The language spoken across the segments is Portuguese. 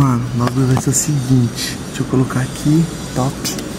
Mano, o bagulho vai ser o seguinte. Deixa eu colocar aqui. Top.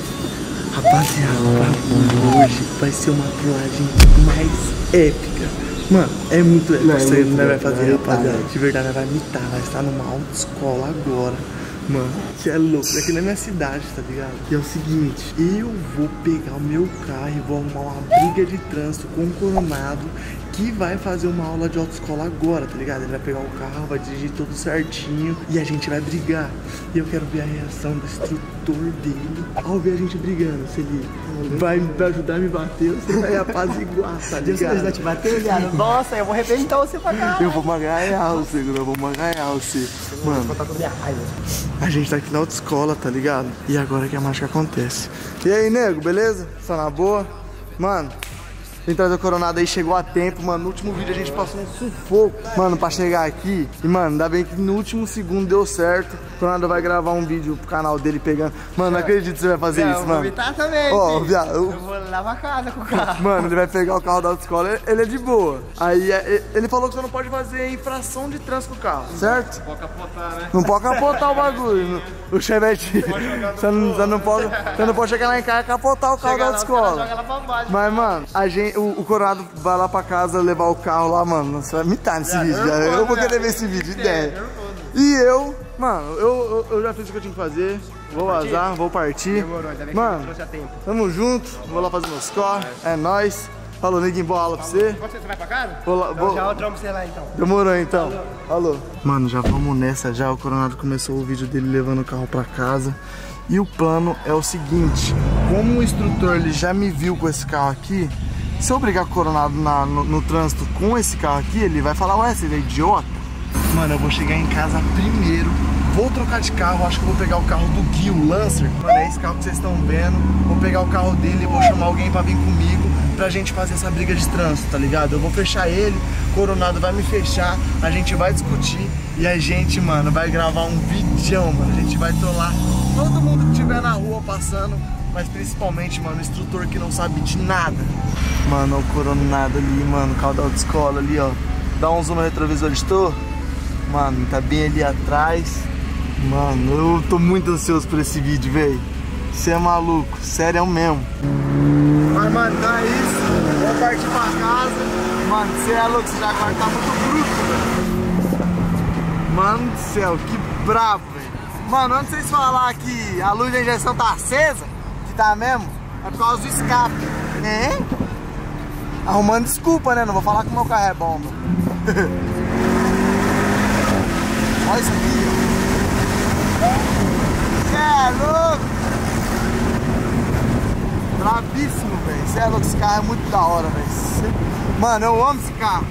Rapaziada, hoje vai ser uma trollagem mais épica. Mano, é muito épico. Isso aí não vai fazer, rapaziada. De verdade, vai imitar. Vai estar numa autoescola agora. Mano, que é louco. Aqui na minha cidade, tá ligado? E é o seguinte, eu vou pegar o meu carro e vou arrumar uma briga de trânsito com o Coronado, que vai fazer uma aula de autoescola agora, tá ligado? Ele vai pegar o carro, vai dirigir tudo certinho e a gente vai brigar. E eu quero ver a reação do instrutor dele ao ver a gente brigando. Se ele vai ajudar a me bater, você vai apaziguar, tá ligado? Você vai te bater, viado? Nossa, eu vou arrebentar você pra caralho. Eu vou maganhar você, eu vou maganhar você. Mano, vou contar com minha raiva. a gente tá aqui na autoescola, tá ligado? E agora que a mágica acontece. E aí, nego, beleza? Só na boa? Mano, quem trazer o Coronado aí chegou a tempo, mano. No último vídeo a gente passou um sufoco, mano, pra chegar aqui. E, mano, ainda bem que no último segundo deu certo. O Coronado vai gravar um vídeo pro canal dele pegando. Mano, não acredito que você vai fazer isso, mano. Eu vou evitar também, ó, viado, eu vou lá pra casa com o carro. Mano, ele vai pegar o carro da autoescola, ele é de boa. Aí ele falou que você não pode fazer infração de trânsito com o carro, certo? Não pode capotar, né? Não pode capotar o bagulho. O Chevette. Você não pode chegar lá em casa e capotar o carro da autoescola. Mas, mano, o Coronado vai lá pra casa levar o carro lá, mano. Você vai mitar nesse vídeo, eu vou querer ver esse vídeo, ideia. E eu, mano, eu já fiz o que eu tinha que fazer. Vou vazar, vou partir. Mano, tamo junto. Vou lá fazer meus corre. É nóis. Falou, neguinho, boa aula pra você. Quando você vai pra casa? Já eu trombo você lá então. Demorou então. Falou. Mano, já vamos nessa já. O Coronado começou o vídeo dele levando o carro pra casa. E o plano é o seguinte. Como o instrutor ele já me viu com esse carro aqui, se eu brigar com o Coronado no trânsito com esse carro aqui, ele vai falar, ué, você é idiota? Mano, eu vou chegar em casa primeiro. Vou trocar de carro, acho que eu vou pegar o carro do Gui, o Lancer. Mano, é esse carro que vocês estão vendo. Vou pegar o carro dele e vou chamar alguém pra vir comigo pra gente fazer essa briga de trânsito, tá ligado? Eu vou fechar ele, o Coronado vai me fechar, a gente vai discutir e a gente, mano, vai gravar um vídeo, mano. A gente vai trollar todo mundo que estiver na rua passando, mas principalmente, mano, o instrutor que não sabe de nada. Mano, o Coronado ali, mano, o carro da autoescola ali, ó. Dá um zoom no retrovisor, estou? Mano, tá bem ali atrás. Mano, eu tô muito ansioso por esse vídeo, velho. Você é maluco, sério é o mesmo. Mas, mano, então é isso. Vou partir pra casa. Mano, você é louco, esse Jaguar tá muito bruto, velho. Mano do céu, que brabo, velho. Mano, antes de vocês falar que a luz da injeção tá acesa, que tá mesmo, é por causa do escape. Hein? Arrumando desculpa, né? Não vou falar que o meu carro é bom, mano. Olha isso aqui, ó. Cê é louco! Brabíssimo, velho. Cê é louco, esse carro é muito da hora, velho. Mano, eu amo esse carro.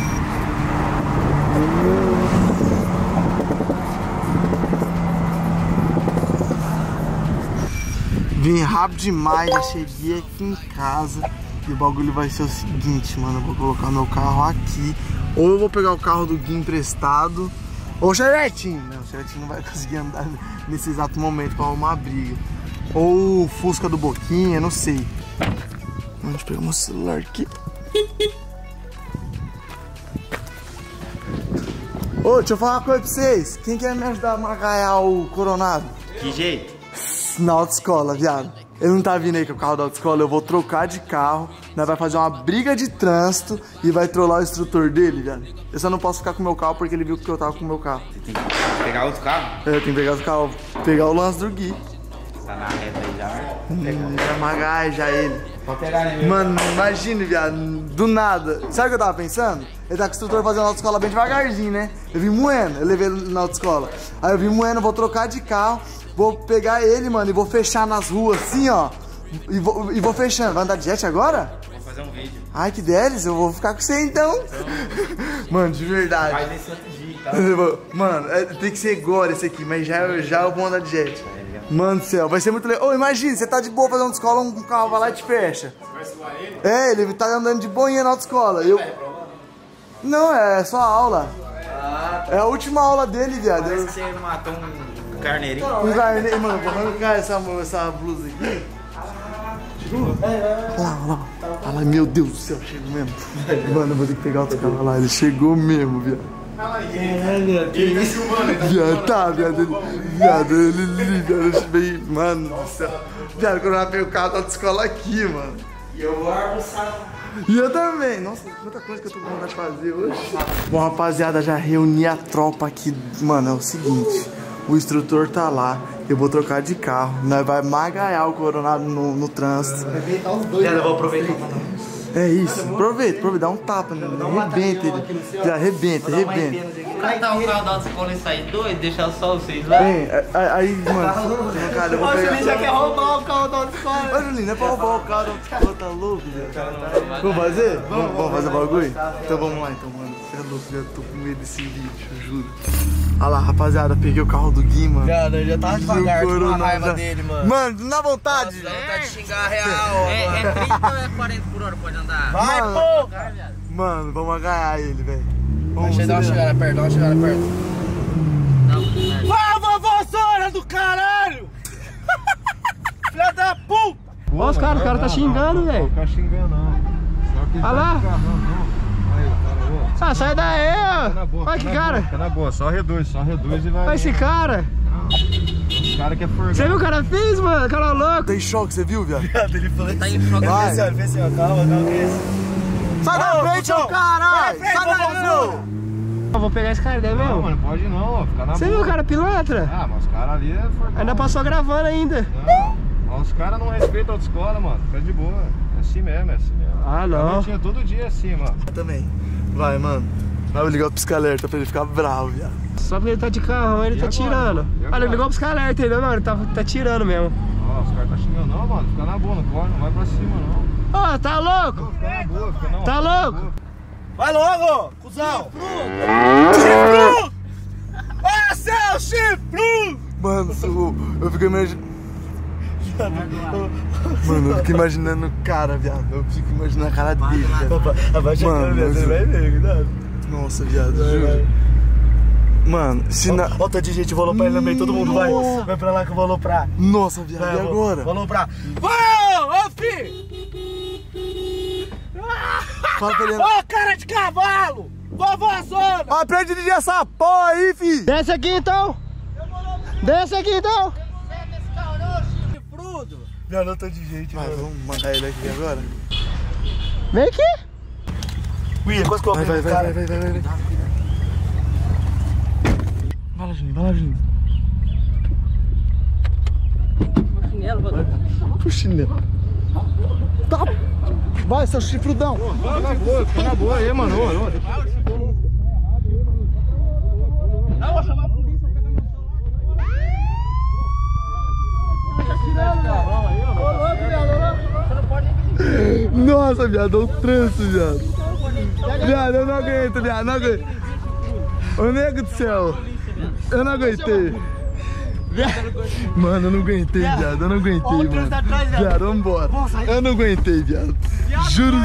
Vim rápido demais, já cheguei aqui em casa. E o bagulho vai ser o seguinte, mano. Eu vou colocar meu carro aqui. Ou eu vou pegar o carro do Gui emprestado, ou o Chevetinho. Não, o Chevetinho não vai conseguir andar nesse exato momento pra arrumar a briga. Ou o Fusca do Boquinha, não sei. Deixa eu pegar meu celular aqui. Ô, deixa eu falar uma coisa pra vocês. Quem quer me ajudar a magaiar o Coronado? Que jeito? Na autoescola, viado. Ele não tá vindo aí com o carro da autoescola, eu vou trocar de carro. Nós vai fazer uma briga de trânsito e vai trollar o instrutor dele, viado. Eu só não posso ficar com o meu carro porque ele viu que eu tava com o meu carro. Você tem que pegar outro carro? É, eu tenho que pegar os carros, pegar o lance do Gui. Tá na reta aí já. Já magai, já ele. Pode pegar, né, meu? Mano, imagina, viado, do nada. Sabe o que eu tava pensando? Ele tá com o instrutor fazendo autoescola bem devagarzinho, né? Eu vim moendo, eu levei ele na autoescola. Aí eu vim moendo, vou trocar de carro, vou pegar ele, mano, e vou fechar nas ruas assim, ó. E vou fechando. Vai andar de jet agora? Vou fazer um vídeo. Ai, que deles, eu vou ficar com você então. Mano, de verdade. Vai nesse outro dia, tá? Mano, tem que ser agora esse aqui, mas já eu vou andar de jet. Mano do céu, vai ser muito legal. Ô, imagina, você tá de boa fazendo autoescola, um carro vai lá e te fecha. Vai suar ele? É, ele tá andando de boinha na autoescola. Não, é só aula. É a última aula dele, viado. Parece que você matou um carneirinho. Um carneiro, mano, vou arrancar essa blusa aqui. Chegou? Olha lá. Olha lá, meu Deus do céu, chegou mesmo. Mano, eu vou ter que pegar outro carro lá. Ele chegou mesmo, viado. Caralho, que isso? Viado, tá, viado. Viado, ele veio. Mano do céu. Viado, quando eu peguei o carro da escola aqui, mano. E eu vou almoçar. E eu também. Nossa, quanta coisa que eu tô com vontade de fazer hoje. Bom, rapaziada, já reuni a tropa aqui. Mano, é o seguinte. O instrutor tá lá. Eu vou trocar de carro. Nós vai magaiar o Coronado no trânsito. Arrebentar os dois. Eu vou aproveitar. É isso. Aproveita, dá um tapa nele. Arrebenta ele. Já arrebenta. Catar o carro da autoescola e sair doido, deixar só vocês lá. Bem, aí, mano. Cara, eu vou O pegar. Julinho já quer roubar o carro da autoescola. Ô, Julinho, não é pra roubar o carro da autoescola, tá louco, velho? Vamos fazer? Vamos fazer o bagulho? Então vamos lá, então, mano. Você é louco, já tô com medo desse vídeo, eu juro. Olha lá, rapaziada, peguei o carro do Gui, mano. Viado, eu já tava devagar, tô com uma raiva já... dele, mano. Mano, não dá vontade. Dá vontade de xingar real. É 30 ou é 40 por hora pode andar? Vai, Mano. pô! Mano, vamos agarrar ele, velho. Deixa eu dar uma chegada perto, Vai, vovózona do caralho! Filha da puta! Olha os caras, o cara tá xingando, velho. Não ficar xingando, não. Só que Olha lá. Aí, cara, ó. Ah, sai daí, Fica na ó. boa, Olha que cara. Fica na boa, só reduz e vai. Olha esse cara. Os caras que é forgado. Você viu o cara fez, mano? Cara louco. Tá em choque, você viu, viado? Ele falou Tá em choque. Vai. vê assim, ó, calma, que é esse? Sai da frente, ô caralho! Vai, Sai daí, vovózona! Eu vou pegar esse cara daí Não, mesmo. mano, pode não, ó. Fica na Você boa. viu o cara pilantra? Ah, mas os caras ali é forgado. Ainda passou gravando ainda. Não, mas os caras não respeitam a autoescola, mano. Fica de boa. É assim mesmo, Ah, não. Tinha todo dia assim, mano. Também. Vai, mano. Vai ligar o pisca-alerta pra ele ficar bravo, viado. Só porque ele tá de carro, ele E tá agora? tirando. E agora? Olha, ele ligou pros caras, entendeu? Não, ele tá tirando mesmo. Ó, os caras tá xingando. Não, mano, fica na boa, não corre, não vai pra cima, não. Ó, tá louco? Fica na boa, fica não. Tá fica na louco? boa. Vai logo, cuzão! Ah, seu chifrudo! Mano, eu fico imaginando. Mano, eu fico imaginando o cara, viado. Eu fico imaginando a cara dele, viado. Abaixa Mano, a câmera, mas- você vai ver, cuidado. Nossa, viado, juro. Mano, se na. Ó, tá de gente, eu vou aloprar ele no meio, todo mundo vai. Nossa. Vai pra lá que eu vou aloprar. Nossa, viado, Vai, e eu agora? Vou aloprar. Ô, fi! Fala pra ele. Ô, cara de cavalo! Vovózona! Aprende a dirigir essa porra aí, fi! Desce aqui então. Desce aqui então. Chifrudo! Viado, eu tô de gente, vai, vamos mandar ele aqui agora. Vem aqui. William, quase que eu Vai, aprendo, cara. vai. Vai lá, Juninho. O chinelo. Tá. Vai, seu chifrudão. Fica na boa aí, mano. Ô. Nossa, viado, é um tranço, viado. Viado, eu não aguento, viado, não aguento. Ô, nego do céu. Eu não aguentei. Mano, eu não aguentei, viado. Eu não aguentei, Ó, o trânsito mano. atrás, viado. Viado, vambora. Eu não aguentei, viado. Juro.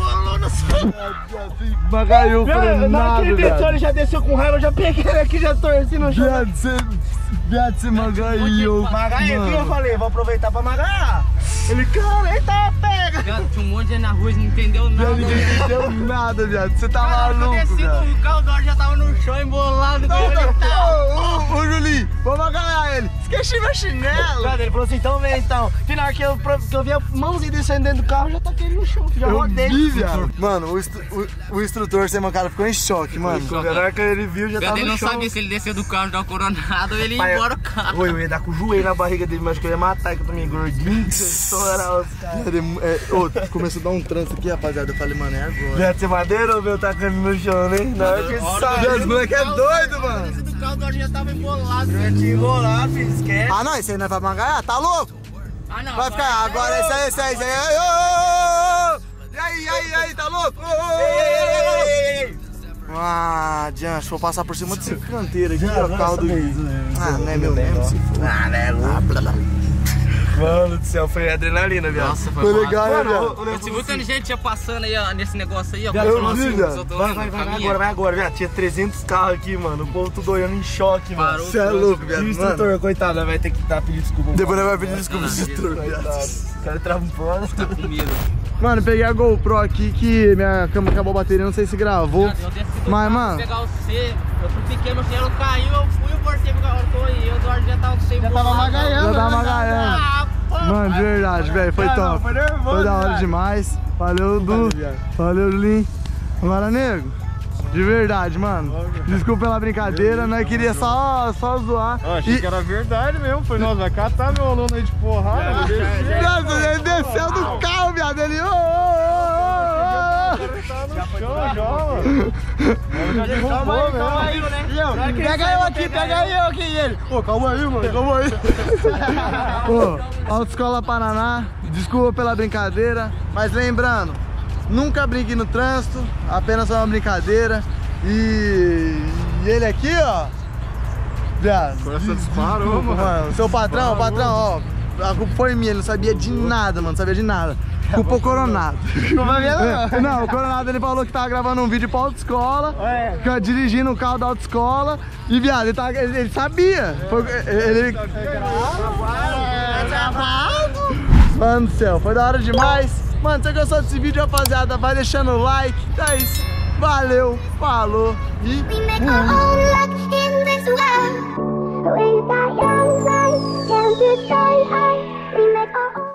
Bagaiou por Na hora que nada, ele desceu, viado. ele já desceu com raiva, eu já peguei ele aqui, já torci no chão. Viado, você magaiou. Magaia, o que eu mano. falei? Vou aproveitar pra magaiar. Ele, cara, eita, pega. Tinha um monte de gente na rua e não entendeu nada. Viado, ninguém entendeu nada, viado. Você tá Cara, eu maluco, desci viado. do carro, da hora já tava no chão embolado. Ô, Julinho, vamos agarrar ele. Esqueci meu chinelo. Cara, ele falou assim, então vem então. Final que eu vi a mãozinha descendo dentro do carro, já taquei ele no chão, já Eu rodei. vi, viado. Mano, o instrutor, sem uma cara, ficou em choque, mano. Na hora que ele viu, já tava Ele no não chão. sabia se ele descer do carro, dar um coronado ou ele ia Pai, embora o carro. Oi, eu ia dar com o joelho na barriga dele, mas que eu ia matar, que eu tô meio gordinho, que eu estourar os caras. Começou a dar um trânsito aqui, rapaziada. Eu falei, mano, é agora. Já ser madeira ou meu tacando no chão, né? Na hora que sai. Viado, os moleque é doido, mano. Desci do carro, da hora já tava embolado. Já te enrolar, filho, esquece. Ah, não, esse aí não vai magaiar, tá louco? Ah, não. Vai ficar, agora esse aí. Ai, ô, ô, ô. E aí, tá louco? Ô, ô, ô, ô. Ah, Diante, vou passar por cima desse canteiro aqui, é o carro do... Ah, não é meu mesmo, se for. Ah, né, louco. Mano do céu, foi adrenalina, viado. Nossa, Foi legal, né, Mano, viado? Você viu que a gente ia passando aí, ó, nesse negócio aí, ó. Viado, falando eu vi, assim, viado. os outros Vai olhando, família. agora, viado. Tinha 300 carros aqui, mano. O povo tudo olhando em choque, mano. Parou. Você é louco, E viado, o instrutor, mano. coitado, vai ter que pedir desculpa. Depois nós vai pedir desculpa pro Não, instrutor, viado. O cara trampando. Tá com medo. Mano, peguei a GoPro aqui que minha câmera acabou a bateria, não sei se gravou. Eu desci do Mas, carro, mano, pegar o C, eu fui pequeno, o chinelo caiu, eu fui, eu voltei pro carro, e o Eduardo já tava com o C. Já tava magaiando. já tava magaiando. Mano, de verdade, velho, foi top. Foi nervoso, Foi da hora velho. demais. Valeu, Du. Valeu, Julinho. Agora, nego, de verdade, mano. Desculpa pela brincadeira, nós queria só zoar. Eu achei que era verdade mesmo. Foi, nós vai catar meu aluno aí de porrada. Nossa, ele desceu do carro, viado. Ele. Tá no chão já, mano. Já derrubou mesmo. Pega eu aqui, e ele. Pô, calma aí, mano, calma aí. Ô, Autoescola Paraná, desculpa pela brincadeira, mas lembrando, nunca brinque no trânsito, apenas uma brincadeira. E ele aqui, ó, viado, Coração disparou, mano. seu patrão, ó, a culpa foi minha, ele não sabia de nada, mano, não sabia de nada. Culpa o Coronado. Não, o Coronado ele falou que tava gravando um vídeo pra autoescola, dirigindo o carro da autoescola. E viado, ele sabia. Ele Mano do céu, foi da hora demais. Mano, se você gostou desse vídeo, rapaziada, vai deixando o like. Então é isso. Valeu, falou e We make our own luck in this world. We got young life, and to try hard. We make our own.